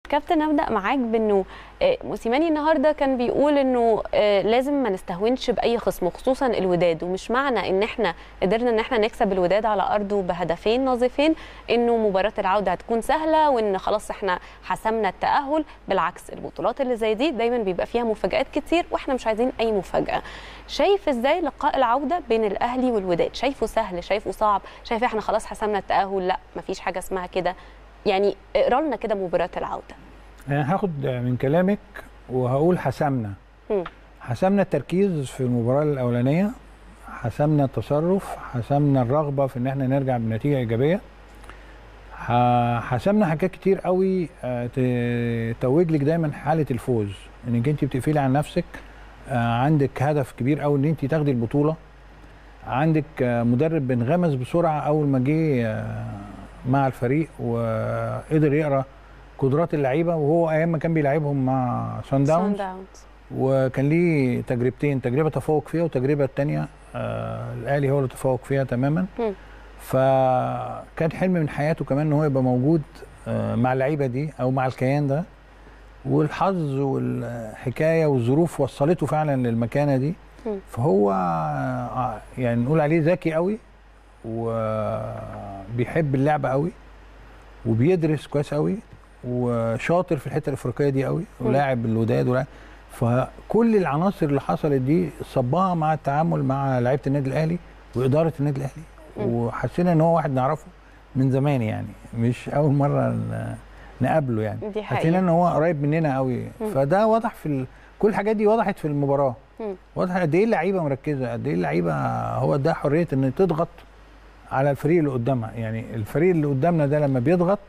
كابتن ابدا معاك بانه موسيماني النهارده كان بيقول انه لازم ما نستهونش باي خصم خصوصا الوداد، ومش معنى ان احنا قدرنا ان احنا نكسب الوداد على ارضه بهدفين نظيفين انه مباراه العوده هتكون سهله وان خلاص احنا حسمنا التاهل. بالعكس، البطولات اللي زي دي دايما بيبقى فيها مفاجآت كتير واحنا مش عايزين اي مفاجاه. شايف ازاي لقاء العوده بين الاهلي والوداد؟ شايفه سهل؟ شايفه صعب؟ شايف احنا خلاص حسمنا التاهل؟ لا، مفيش حاجه اسمها كده. يعني اقرا لنا كده مباراه العوده. انا هاخد من كلامك وهقول حسمنا التركيز في المباراه الاولانيه، حسمنا التصرف، حسمنا الرغبه في ان احنا نرجع بنتيجه ايجابيه، حسمنا حاجات كتير قوي توج لك دايما حاله الفوز، انك انت بتقفلي عن نفسك، عندك هدف كبير قوي ان انت تاخدي البطوله، عندك مدرب انغمس بسرعه اول ما جه مع الفريق وقدر يقرا قدرات اللعيبه، وهو ايام ما كان بيلعبهم مع سان داونز وكان ليه تجربتين، تجربه تفوق فيها وتجربه الثانيه الاهلي هو اللي تفوق فيها تماما. فكان حلم من حياته كمان ان هو يبقى موجود مع اللعيبه دي او مع الكيان ده، والحظ والحكايه والظروف وصلته فعلا للمكانه دي. فهو يعني نقول عليه ذكي قوي وبيحب اللعبه قوي وبيدرس كويس قوي وشاطر في الحته الافريقيه دي قوي، ولاعب الوداد فكل العناصر اللي حصلت دي صبها مع التعامل مع لعيبه النادي الاهلي واداره النادي الاهلي، وحسينا ان هو واحد نعرفه من زمان، يعني مش اول مره نقابله، يعني حسينا ان هو قريب مننا قوي. فده واضح في كل الحاجات دي وضحت في المباراه، واضح قد ايه اللعيبه مركزه، قد ايه اللعيبه هو ده حريه ان تضغط على الفريق اللي قدامها. يعني الفريق اللي قدامنا ده لما بيضغط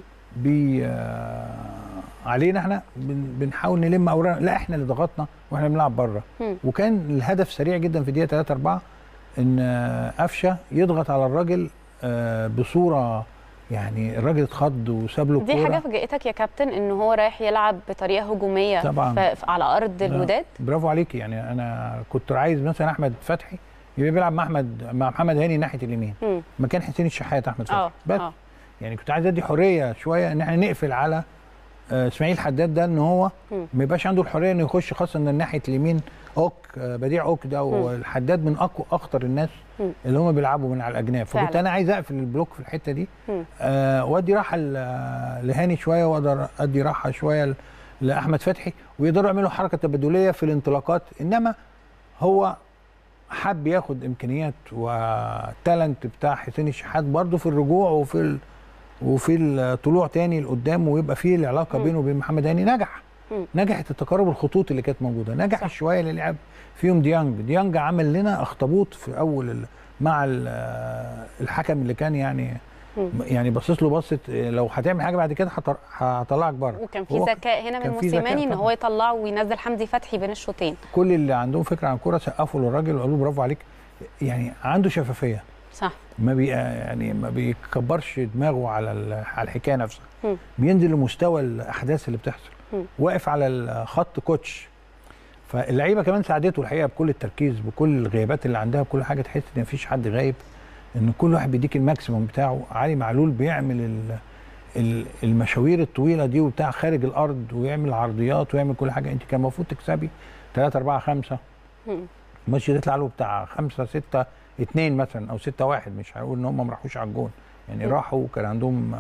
علينا احنا بنحاول نلم اوراقنا، لا احنا اللي ضغطنا واحنا بنلعب بره. وكان الهدف سريع جدا في دقيقه 3 4 ان قفشه يضغط على الراجل بصوره، يعني الراجل اتخض وساب له الكوره. دي حاجه فاجئتك يا كابتن ان هو رايح يلعب بطريقه هجوميه طبعا على ارض الوداد؟ برافو عليكي. يعني انا كنت عايز مثلا احمد فتحي يبقى بيلعب مع محمد هاني ناحيه اليمين مكان حسين الشحات احمد فتحي بس يعني كنت عايز ادي حريه شويه ان احنا نقفل على اسماعيل حداد ده، ان هو ما يبقاش عنده الحريه انه يخش، خاصه ان ناحيه اليمين بديع اوك ده والحداد من اخطر الناس اللي هم بيلعبوا من على الاجناب. فكنت انا عايز اقفل البلوك في الحته دي وادي راحه لهاني شويه، واقدر ادي راحه شويه لاحمد فتحي، ويقدروا يعملوا حركه تبادليه في الانطلاقات. انما هو حب ياخد امكانيات والتالنت بتاع حسين الشحات برضه في الرجوع وفي الطلوع تاني لقدام، ويبقى فيه العلاقه بينه وبين محمد هاني. نجحت التقارب الخطوط اللي كانت موجوده، نجح شويه اللي لعب فيهم ديانج عمل لنا اخطبوط في اول مع الحكم اللي كان يعني باصص له بصت لو هتعمل حاجه بعد كده هطلعك بره. وكان في ذكاء هنا من موسيماني ان هو يطلعه وينزل حمدي فتحي بين الشوطين. كل اللي عندهم فكره عن الكوره سقفوا للراجل وقالوا برافو عليك، يعني عنده شفافيه صح، ما بيكبرش دماغه على الحكايه نفسها، بينزل لمستوى الاحداث اللي بتحصل، واقف على الخط كوتش. فاللعيبه كمان ساعدته الحقيقه بكل التركيز، بكل الغيابات اللي عندها، بكل حاجه، تحس ان مفيش حد غايب، ان كل واحد بيديك الماكسيموم بتاعه. علي معلول بيعمل المشاوير الطويله دي وبتاع خارج الارض، ويعمل عرضيات ويعمل كل حاجه. انت كان المفروض تكسبي 3 4 5 الماتش يطلع له بتاع 5 6 2 مثلا او 6 1. مش هقول ان هم ما راحوش على الجون، يعني راحوا وكان عندهم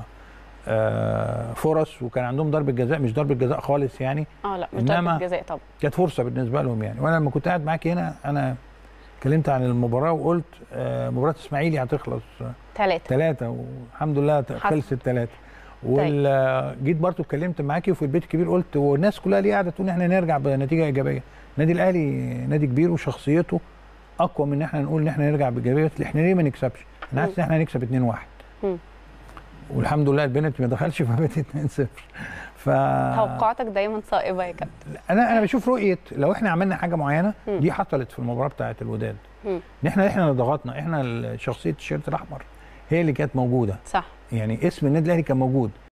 فرص، وكان عندهم ضربه جزاء، مش ضربه جزاء خالص يعني. لا مش ضربه جزاء طبعا، كانت فرصه بالنسبه لهم يعني. وانا لما كنت قاعد معاكي هنا انا اتكلمت عن المباراه وقلت مباراه اسماعيلي هتخلص 3 والحمد لله خلصت 3. وجيت برضه اتكلمت معاكي وفي البيت الكبير قلت، والناس كلها ليه قاعده تقول ان احنا نرجع بنتيجه ايجابيه. النادي الاهلي نادي كبير وشخصيته اقوى من ان احنا نقول ان احنا نرجع بايجابيه. احنا ليه ما نكسبش؟ انا حاسس ان احنا هنكسب 2-1 والحمد لله البنالتي ما دخلش فبقت 2-0. توقعاتك دايما صائبه يا كابتن. انا بشوف رؤيه لو احنا عملنا حاجه معينه دي حصلت في المباراه بتاعه الوداد، ان احنا اللي ضغطنا، احنا شخصيه التيشيرت الاحمر هي اللي كانت موجوده، صح، يعني اسم النادي الاهلي كان موجود.